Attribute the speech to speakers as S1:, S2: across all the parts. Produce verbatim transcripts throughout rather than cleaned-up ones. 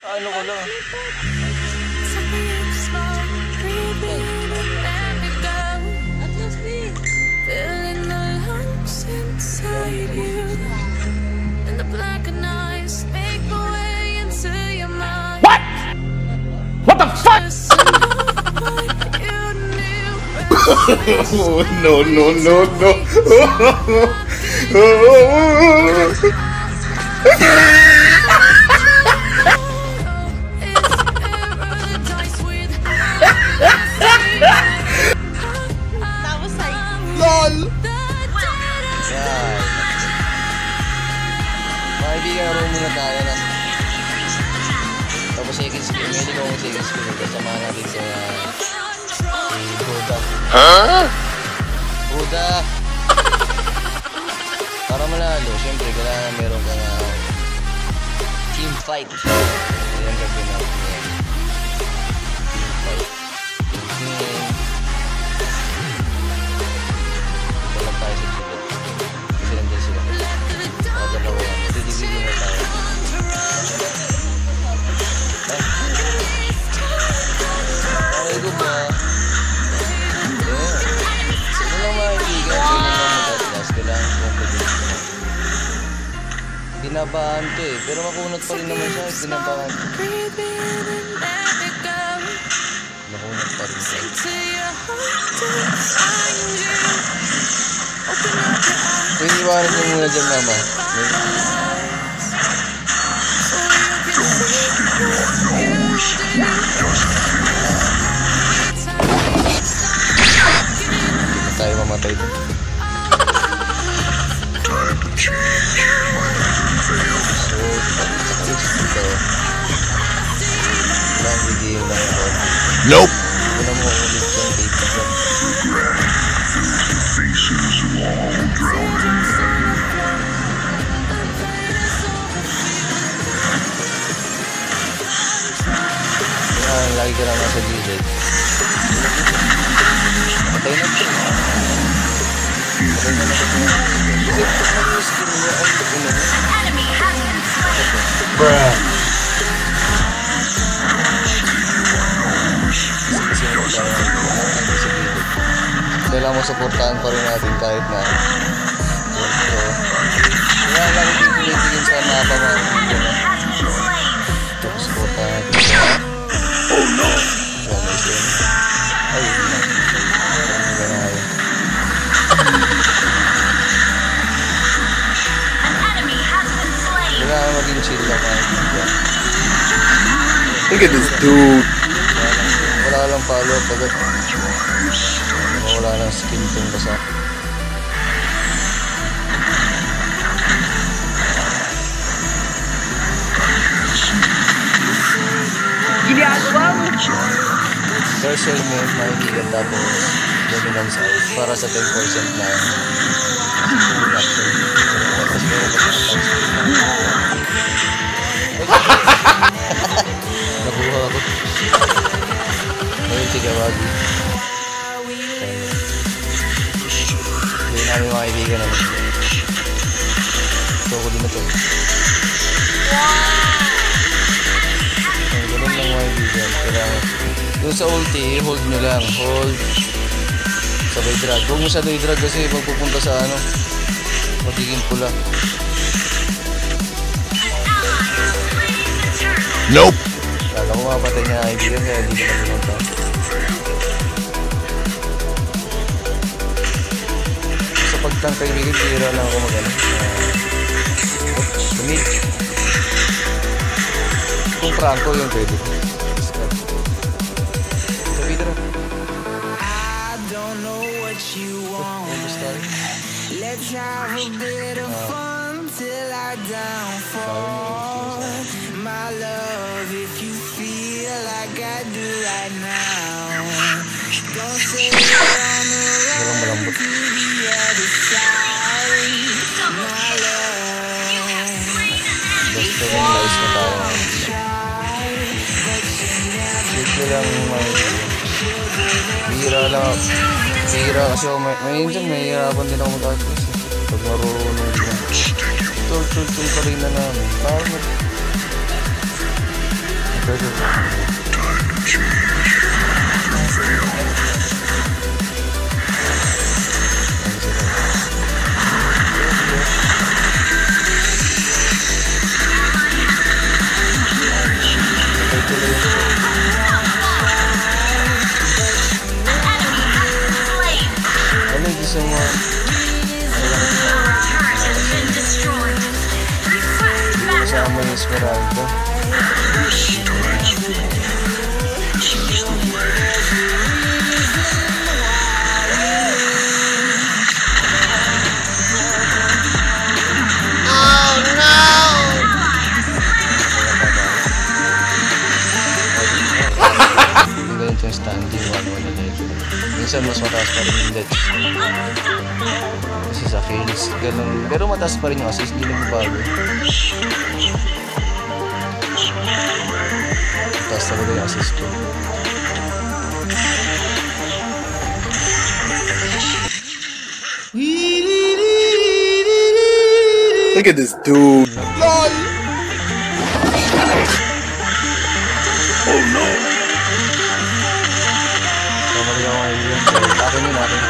S1: Ano ko lang.
S2: What? What the fuck? Oh, no, no, no, no. LOL!
S1: Yan. Mga kaibigan, naroon muna tayo na. Tapos second skill. May hindi ko akong second skill. Kasama natin sa si Buda.
S2: Huh?
S1: Buda! Para malalo, syempre, kailangan meron kang uh, team fight. Ayan gagawin natin yan. Team fight. Hmm. Dalag tayo sa tulad. Kasi nandun sila. Mga dalawa yan. Didigigin na tayo. Eh. Okay ko ba? Yeah. Sige lang mga kaibigan. Sige lang mag-atlas. Kailangan kong pag-ibig. Binabaan to eh. Pero makunat pa rin naman siya. Binabaan. Makunat pa rin siya. Kung iwanan nyo muna dyan, mama. Hindi tayo mamatay doon.
S2: Nope.
S1: Yan, lagi ka naman sa gilid. Patay na siya. Patay na siya. Kasi pag mag-skill niya, ay ito na.
S2: Bruh.
S1: Kailangan mo supportahan pa rin natin kahit na so, kaya lagi pipilitin sa mapa mga kaibigan na supportahan natin siya.
S2: Oh no!
S1: Ay, yun lang. Ganyan. Kailangan maging chill lang mga kaibigan.
S2: Look at this dude.
S1: Wala lang follow-up agad. Wala lang skin tong basa.
S3: Ginagawa mo!
S1: First helmet, makikigan tapos dominance out para sa ten percent na tapos meron pa sa nakuha ako. Ngayon tiga wagi. Hindi namin mga kaibigan naman. Ito ko din na ito. Ang ganun lang mga kaibigan. Kailangan yung sa ulti, hold nyo lang. Hold. Sabay drag. Huwag mo sabay drag kasi magpupunta sa ano, magiging pula.
S2: Nope.
S1: Lala ko mapatay niya na kaibigan kaya hindi ko na pinunta. Sa pagtank kaibigan, tira lang ako mag-ano. Oops, tumit. Kung Franco yun pwede. Sabi dito.
S4: I don't know what you want. Let's have a bit of fun till I downfall. My love, if you feel like I do right now, don't say you're on the road to the other side. My love,
S1: Basta yung nice na tayo. Dito lang may bihira lang. Bihira kasi ako may minsan mahihirapan din ako mag-atlas. Pag marunong lang. Tul-tul-tul pa rin na namin. Parang Ano yung gusto mo? Kasama yung Esmeralda. Ganito yung standing one one ulit. Minsan mas mataas pa rin yung Let's. Kasi sa kills, ganun. Pero mataas pa rin yung assist, hindi nagbabago. Mataas talaga yung assist ko.
S2: Look at this dude. LOL. Oh no.
S1: Kamali ako ngayon yun. Akin yun, akin.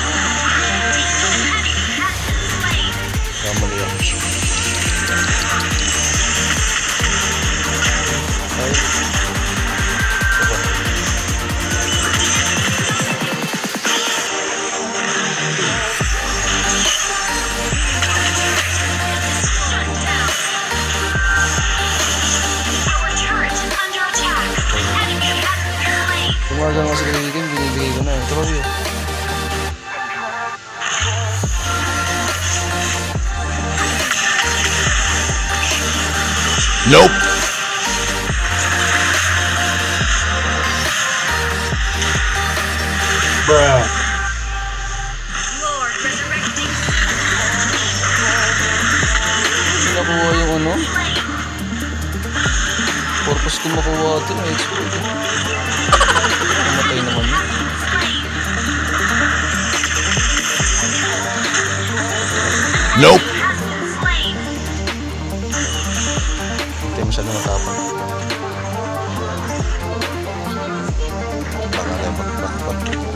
S1: Kamali ako. Ay. Ito. Tumagal nga sa kaibigan, binibigay ko na. Pero yun.
S2: Nope. Bruh.
S1: Hindi nakuha yung ano? Purpose ko makuha ito na export. Namatay naman yun.
S2: Nope.
S1: Hindi masyado matapang. Baka na magbakbak.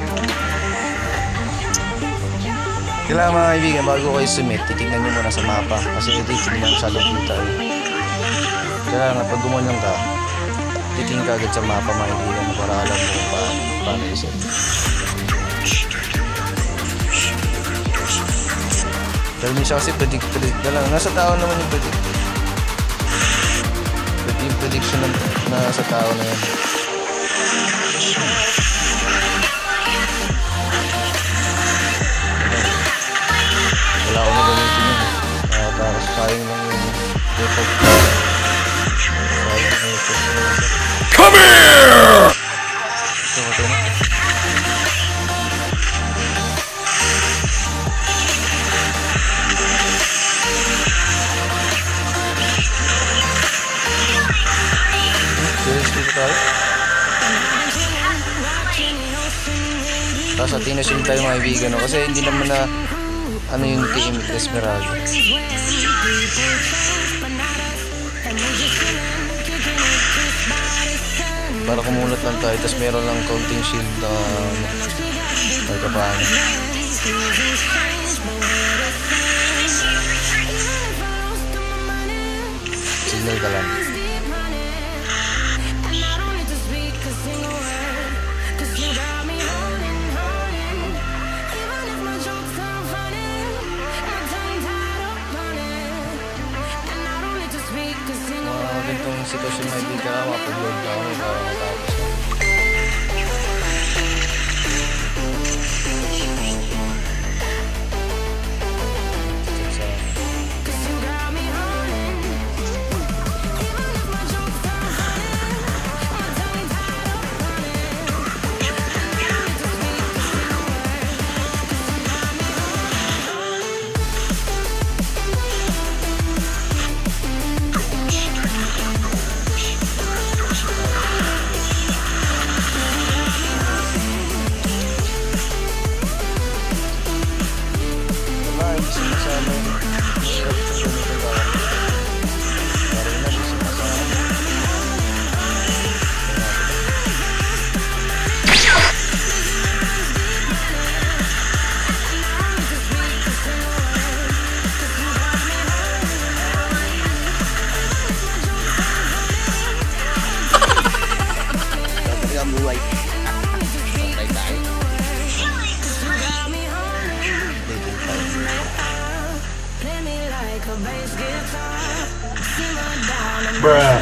S1: Kailangan mga kaibigan, bago kayo submit, titignan nyo muna sa mapa. Kasi ito yung tingnan masyadong kita eh. Kaya nga, pag gumanyan ka, titingin ka agad sa mapa mga kaibigan para alam mo pa, paano iset. Dahil minsan kasi predict, predict na lang. Nasa tao naman yung predict. Yung prediction na nasa tao na yan. Wala ko na gamitin yun. Uh, tapos sayang lang yung default.
S2: Come here!
S1: Ito, ito na. Seriously ba tayo? Tapos atinasin tayo mga kaibigan, no? Kasi hindi naman na ano yung team Esmeralda. Para kumulat lang tayo, tapos meron lang counting shield na ano, magkapaan. Signal ka lang. Mga ganitong sitwasyon na hindi ka mapag-load ka ako para matapos na. Bruh.